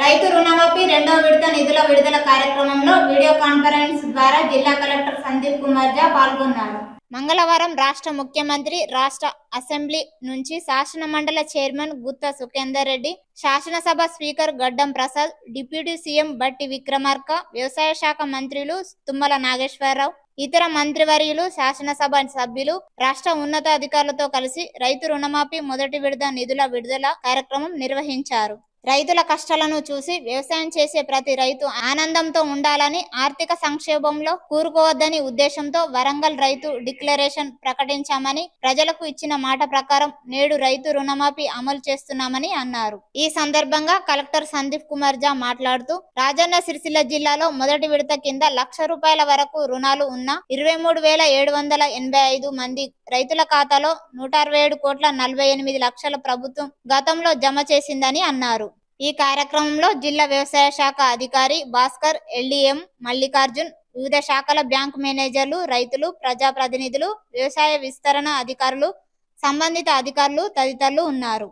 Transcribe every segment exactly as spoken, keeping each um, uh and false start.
రైతు రుణమాఫీ రెండవ విడత నిధుల విడుదల కార్యక్రమంలో వీడియో కాన్ఫరెన్స్ ద్వారా జిల్లా కలెక్టర్ సందీప్ కుమార్ జా పాల్గొన్నారు. మంగళవారం రాష్ట్ర ముఖ్యమంత్రి, రాష్ట్ర అసెంబ్లీ నుంచి శాసన మండలి చైర్మన్ గుత్తా సుఖేందర్ రెడ్డి, శాసనసభ స్పీకర్ గడ్డం ప్రసాద్, డిప్యూటీ సీఎం బట్టి విక్రమార్క, వ్యవసాయ శాఖ మంత్రులు తుమ్మల నాగేశ్వరరావు, ఇతర మంత్రివర్యులు, శాసనసభ సభ్యులు, రాష్ట్ర ఉన్నతాధికారులతో కలిసి రైతు రుణమాఫీ మొదటి విడత నిధుల విడుదల కార్యక్రమం నిర్వహించారు. రైతుల కష్టాలను చూసి వ్యవసాయం చేసే ప్రతి రైతు ఆనందంతో ఉండాలని, ఆర్థిక సంక్షోభంలో కూరుకోవద్దని ఉద్దేశంతో వరంగల్ రైతు డిక్లరేషన్ ప్రకటించామని, ప్రజలకు ఇచ్చిన మాట ప్రకారం నేడు రైతు రుణమాఫీ అమలు చేస్తున్నామని అన్నారు. ఈ సందర్భంగా కలెక్టర్ సందీప్ కుమార్ జా మాట్లాడుతూ, రాజన్న సిరిసిల్ల జిల్లాలో మొదటి విడత కింద లక్ష రూపాయల వరకు రుణాలు ఉన్న ఇరవై మూడు వేల ఏడు వందల ఎనభై ఐదు మంది రైతుల ఖాతాలో నూట అరవై ఏడు కోట్ల నలభై ఎనిమిది లక్షల ప్రభుత్వం గతంలో జమ చేసిందని అన్నారు. ఈ కార్యక్రమంలో జిల్లా వ్యవసాయ శాఖ అధికారి భాస్కర్, ఎల్డీఎం మల్లికార్జున్, వివిధ శాఖల బ్యాంకు మేనేజర్లు, రైతులు, ప్రజాప్రతినిధులు, వ్యవసాయ విస్తరణ అధికారులు, సంబంధిత అధికారులు తదితరులు ఉన్నారు.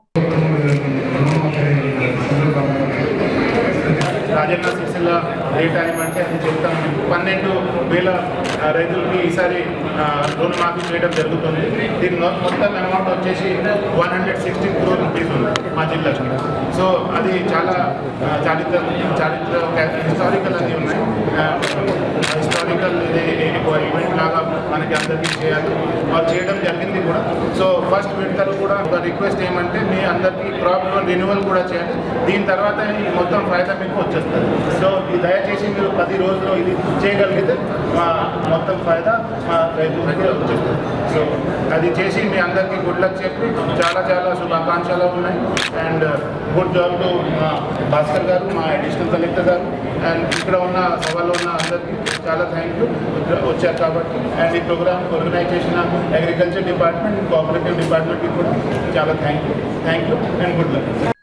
రాజన్న సిరిసిల్ల ఏ టైం అంటే అది చెప్తాం. పన్నెండు వేల రైతులకి ఈసారి రుణమాఫీ చేయడం జరుగుతుంది. దీని మొత్తం అమౌంట్ వచ్చేసి one hundred sixty crore rupees ఉంది మా జిల్లాలో. సో అది చాలా చారిత్ర చారిత్ర హిస్టారికల్ అది ఉన్నాయి. హిస్టారికల్ ఇది ఈవెంట్ లాగా మనకి అందరికీ చేయాలి, వాళ్ళు చేయడం జరిగింది కూడా. సో ఫస్ట్ విడతలు కూడా ఒక రిక్వెస్ట్ ఏమంటే మీ అందరికీ క్రాప్ లోన్ రెన్యువల్ కూడా చేయాలి. దీని తర్వాత మొత్తం ఫైదా మీకు వచ్చేస్తుంది. సో ఇది దయచేసి మీరు పది రోజుల్లో ఇది చేయగలిగితే మా మొత్తం ఫైదా మా రైతులకి వచ్చేస్తుంది. సో అది చేసి మీ అందరికీ గుడ్ లక్ చెప్పి చాలా చాలా శుభాకాంక్షలు ఉన్నాయి. అండ్ గుడ్ జాబ్ టు మా భాస్కర్ గారు, మా అడిషనల్ కలెక్టర్ గారు, అండ్ ఇక్కడ ఉన్న సభలో ఉన్న అందరికీ చాలా థ్యాంక్ యూ వచ్చారు కాబట్టి. అండ్ ఈ ప్రోగ్రామ్ ఆర్గనైజ్ చేసిన అగ్రికల్చర్ డిపార్ట్మెంట్, కోఆపరేటివ్ డిపార్ట్మెంట్కి కూడా చాలా thank you thank you and good luck.